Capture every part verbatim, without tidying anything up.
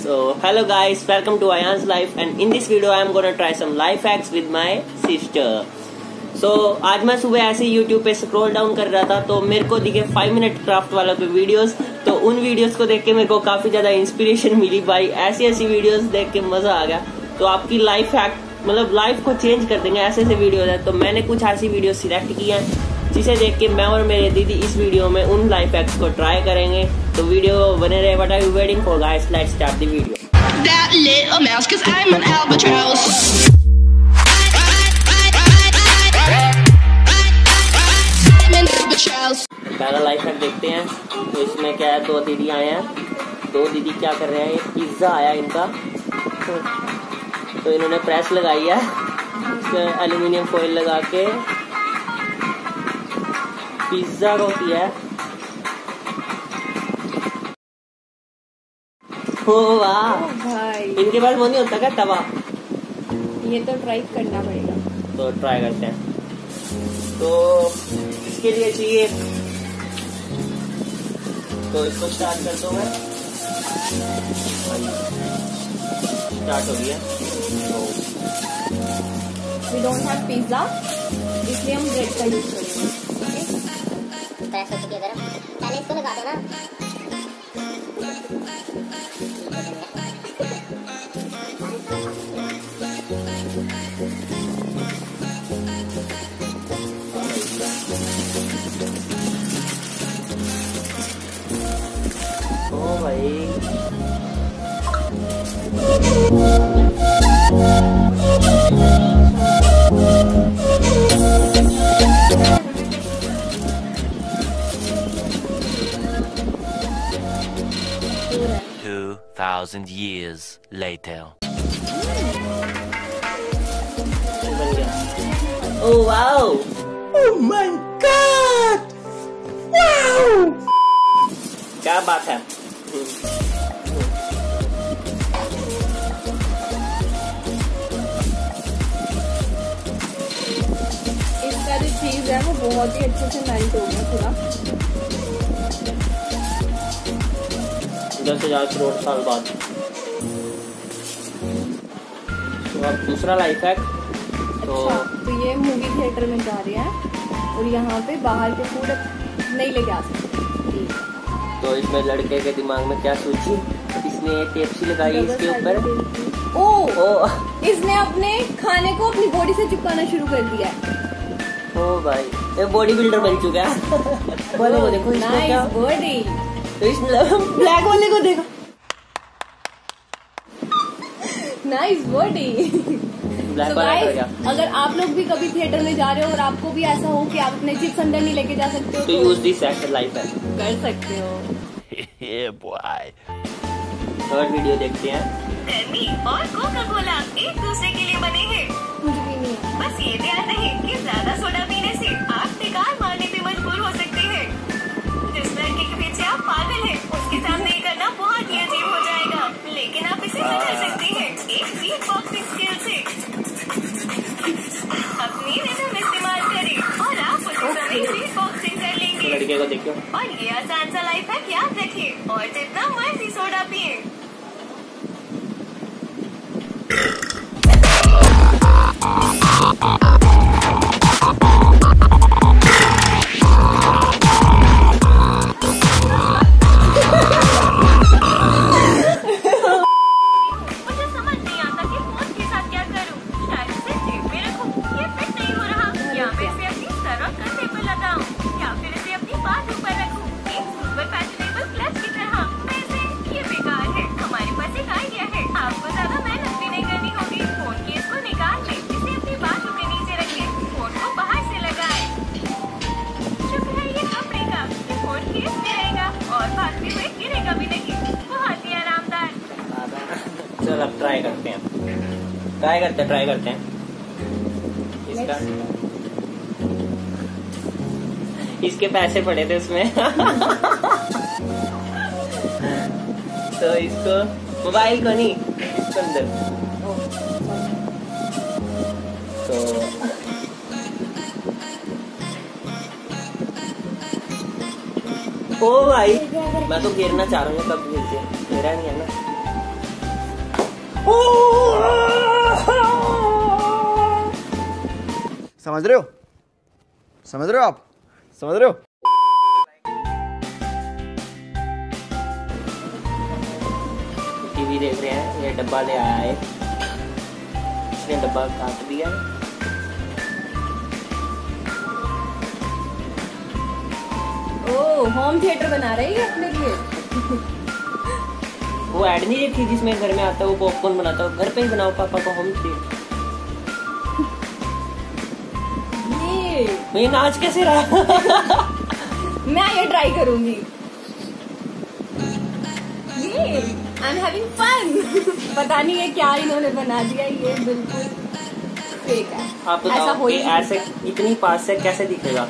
So hello guys, welcome to Ayan's life and in this video I am gonna try some life hacks with my sister. So आज मैं सुबह ऐसे ही YouTube पे scroll down कर रहा था तो मेरे को दिखे फाइव मिनट क्राफ्ट वाला पे वीडियोस, तो उन वीडियोस को देख के मेरे को काफी ज्यादा इंस्पिरेशन मिली भाई। ऐसी ऐसी वीडियोस देख के मजा आ गया। तो आपकी लाइफ हैक मतलब लाइफ को चेंज कर देंगे ऐसे ऐसे वीडियोस है। तो मैंने कुछ ऐसी वीडियो सिलेक्ट की हैं जिसे देख के मैं और मेरे दीदी इस वीडियो में उन लाइफ हैक्स को ट्राई करेंगे। तो वीडियो बने रहे। What are you waiting for guys, let's start the video. That little mouse, 'cause I'm an albatross. I'm an albatross. पहला लाइफ हैक देखते हैं। तो इसमें क्या है, दो दीदी आए हैं। दो दीदी क्या कर रहे हैं, एक पिज्जा आया इनका तो इन्होंने प्रेस लगाई है, इसमें एल्यूमिनियम फॉइल लगा के पिज्जा को किया है। ओ वाह भाई, इनके पास वो नहीं होता क्या तवा? ये तो ट्राई करना पड़ेगा। तो ट्राई करते हैं। तो इसके लिए चाहिए, तो इसको स्टार्ट कर दो। मैं स्टार्ट हो गया। वी डोंट हैव पिज्जा, इसलिए हम ब्रेड का यूज करेंगे। प्रेस हो चुकी है गरम, पहले इसको लगा देना। ओ भाई Two thousand years later. बन गया। Oh wow, oh my God, wow क्या बात है। इसका जो चीज है वो बहुत ही अच्छे से मेल्ट हो गया पूरा। दस हजार करोड़ साल बाद। तो अब दूसरा लाइफ हैक। तो अच्छा, तो ये मूवी थिएटर में जा रहे हैं और यहाँ पे बाहर के फूड नहीं लेके आ सकते। तो इसमें लड़के के दिमाग में क्या सोची, इसने टेप्सी लगाई इसके ऊपर। ओ, ओ इसने अपने खाने को अपनी बॉडी से चिपकाना शुरू कर दिया है। ओ भाई, ये बॉडी बिल्डर बन चुका है। बोले वो देखो इसमें क्या बॉडी। तो इस ब्लैक वाले को देखो, नाइस बॉडी। ब्लैक वाला कर गया। अगर आप लोग भी कभी थिएटर में जा रहे हो और आपको भी ऐसा हो कि आप अपने चिप्स अंदर नहीं लेके जा सकते हो तो यूज दिस एक्टर लाइफ है, कर सकते हो। Yeah, boy. थर्ड वीडियो देखते हैं। गर्मी और कोका कोला एक दूसरे के लिए बने हैं। मुझे भी नहीं है। बस ये ध्यान रहे कि ज्यादा सोडा पीने से आप बेकार मारने पे मजबूर हो सकते हैं। जिस लड़के के पीछे आप पागल हैं, उसके सामने ये करना बहुत ही अजीब हो जाएगा, लेकिन आप इसे बदल सकते हैं एक बीट बॉक्सिंग स्किल से। अपनी रिदम इस्तेमाल करें और आप उसी समय बीट बॉक्सिंग कर लेंगे। लड़के को देखो। और ये आसान सा लाइफ हैक याद रखिए और जितना मर्जी सोडा पिए। मुझे समझ नहीं आता कि फोन के साथ क्या करूं। शायद इसे जेब में रखूं, ये फिट नहीं हो रहा, या मैं इसे अपनी सर और कंधे पर लगाऊं, या फिर इसे अपनी बाजू पर रखूं एक सुपर फैशनेबल क्लच की तरह। वैसे ये बेकार है। हमारे पास एक आइडिया है, आपको ज्यादा मेहनत भी नहीं करनी होगी। फोन केस को निकाल लें, इसे अपनी बाजू के नीचे रखें, फोन को बाहर से लगाएं। शुक्र है ये कपड़े का, ये फोन केस में रहेगा और भागते हुए गिरेगा भी नहीं। बहुत ही आरामदार। चल अब ट्राई करते हैं, ट्राई करते हैं ट्राई करते हैं इसका। इसके पैसे पड़े थे उसमें तो इसको मोबाइल को नहीं, इसको अंदर। तो ओ भाई, मैं तो गिरना चाह रहा हूँ, कब गिर जाए, मेरा नहीं है ना। समझ रहे हो? समझ रहे हो आप? समझ रहे हो? टीवी देख रहे हैं, ये डब्बा ले आया है, इसने डब्बा काट दिया। ओह, होम थिएटर बना रही है अपने लिए। वो ऐड नहीं देखी जिसमें घर में आता है वो पॉपकॉर्न बनाता है, घर पे ही बनाओ पापा को होम थिएटर। ये ये नाच कैसे रहा? मैं ये ट्राई करूंगी। ये आई एम हैविंग फन। पता नहीं ये क्या इन्होंने बना दिया, ये बिल्कुल फेक है। आप ऐसा बताओ हो कि ही नहीं ऐसे इतनी पास से कैसे दिखेगा?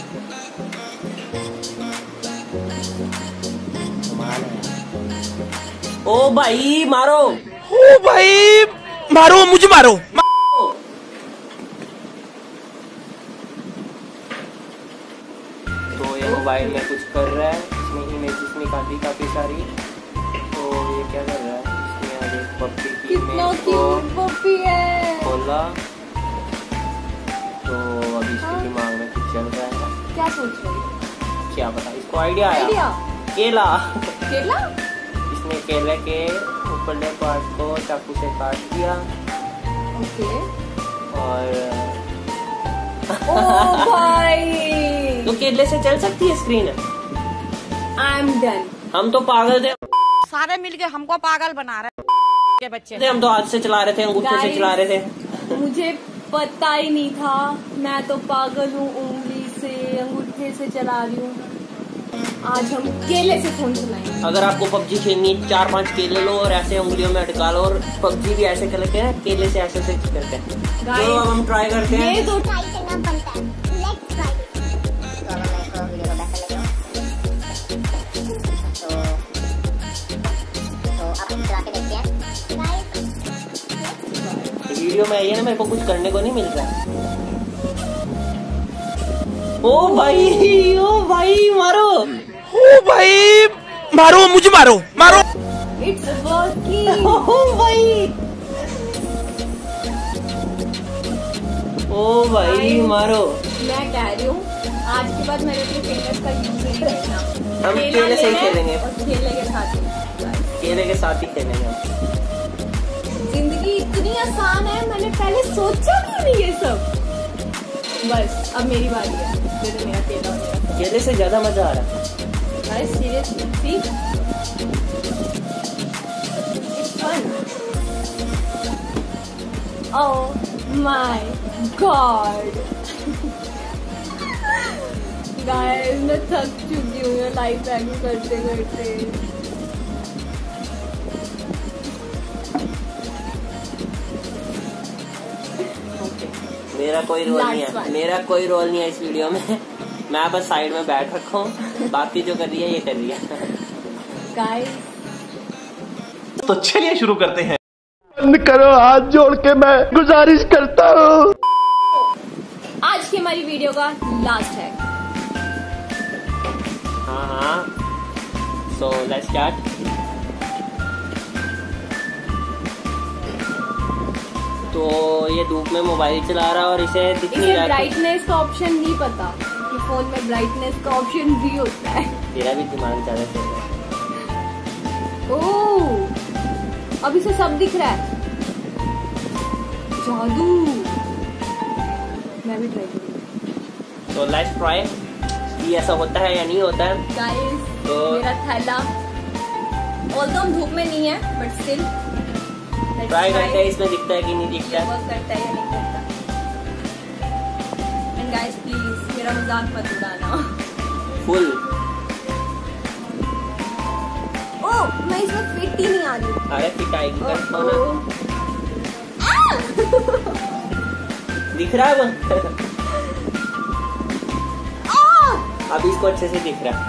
ओ भाई मारो, ओ भाई मारो, मुझे मारो। तो ये मोबाइल में कुछ कर रहा है, इसमें इमेजेस निकाली काफी सारी। तो ये क्या कर रहा है? इसमें आगे पप्पी की कितना इमेज को क्यूट पप्पी है। खोला तो अभी इसके दिमाग में कुछ चल रहा है। क्या सोच रही है? क्या पता, इसको आइडिया आया। आइडिया केला। केला। इसने केले के ऊपरले पार्ट को चाकू से काट दिया ओके। और ओ भाई, तो केले से चल सकती है स्क्रीन। I am done. हम तो पागल थे, सारे मिलके हमको पागल बना रहे के बच्चे। हम तो हाथ से चला रहे थे, अंगूठे से चला रहे थे। मुझे पता ही नहीं था, मैं तो पागल हूँ, उंगली से अंगूठे से चला रही हूँ। आज हम केले से फोन चलाएंगे। अगर आपको पबजी खेलनी है, चार पांच केले लो और ऐसे उंगलियों में अटका लो, और पबजी भी ऐसे करते हैं, केले से ऐसे ऐसे करते हैं। तो अब हम ट्राई करते हैं। ये दो ट्राई करना बनता है। Let's try. तो अब मैं वीडियो को बैक कर लेता हूँ। तो तो अब चला के देखते हैं। वीडियो में आइए ना, मेरे को कुछ करने को नहीं मिल रहा। ओ भाई, ओ भाई मारो, ओ भाई मारो, मुझे मारो, मारो। It's working. ओ भाई, ओ भाई मारो। मैं कह रही हूँ आज के बाद मैंने अपने फिंगर्स का यूज नहीं करना। हम केला केले से ही लेना है खेलेंगे। और केले के साथ ही। केले के साथ ही खेलेंगे हम। जिंदगी इतनी आसान है, मैंने पहले सोचा भी नहीं ये सब। बस अब मेरी बारी है, तो मेरा केला हो गया। केले से ज्यादा मजा आ रहा है। Guys, seriously, see? It's fun. Oh my god. Guys, मैं थक चुकी हूँ ये लाइफ हैकिंग करते करते। मेरा कोई रोल नहीं है, मेरा कोई रोल नहीं है इस वीडियो में। मैं बस साइड में बैठ रखा हूँ, बाकी जो कर रही है ये कर रही है। Guys, तो चलिए शुरू करते हैं। बंद करो, हाथ जोड़ के मैं गुजारिश करता हूँ। आज की हमारी वीडियो का लास्ट है। हाँ हाँ, सो लेट्स स्टार्ट। तो ये धूप में मोबाइल चला रहा है और इसे दिख नहीं इसे रहा। ब्राइटनेस का ऑप्शन नहीं पता कि फोन में ब्राइटनेस का ऑप्शन भी होता है। तेरा भी दिमाग ज्यादा चल रहा है। ओह, अब इसे सब दिख रहा है। जादू। मैं भी ट्राई करूंगी। तो लेट्स ट्राई कि ऐसा होता है या नहीं होता है। गाइस, तो मेरा थैला ऑल्दो हम धूप में नहीं है, बट स्टिल ट्राई करते हैं इसमें दिखता है कि नहीं दिखता है। वर्क करता है या नहीं करता। एंड गाइस प्लीज मेरा मजाक मत उड़ाना। फुल। ओह, मैं इसमें फिट ही नहीं आ रही हूँ। अरे फिट आएगी ओह, कर ना। आ! दिख रहा है वो? आ! अभी इसको अच्छे से दिख रहा है।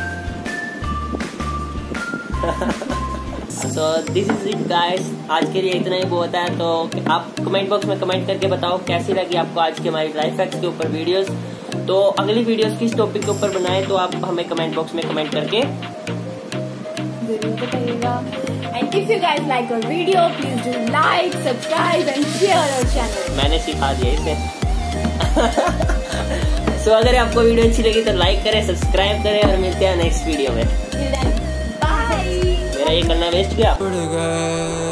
So this is it guys, आज के लिए इतना ही बहुत है। तो आप कमेंट बॉक्स में कमेंट करके बताओ कैसी लगी आपको आज की हमारी लाइफ हैक्स के ऊपर वीडियोस। तो अगली वीडियोस किस टॉपिक के ऊपर बनाए तो आप हमें कमेंट बॉक्स में कमेंट करके जरूर बताइएगा। And if you guys like our video, please do like, subscribe and share our channel. मैंने सिखा दिया इसे। सो अगर आपको वीडियो अच्छी लगी तो लाइक करें, सब्सक्राइब करें और मिलते हैं नेक्स्ट वीडियो में। बाय। मेरा ये करना वेस्ट गया।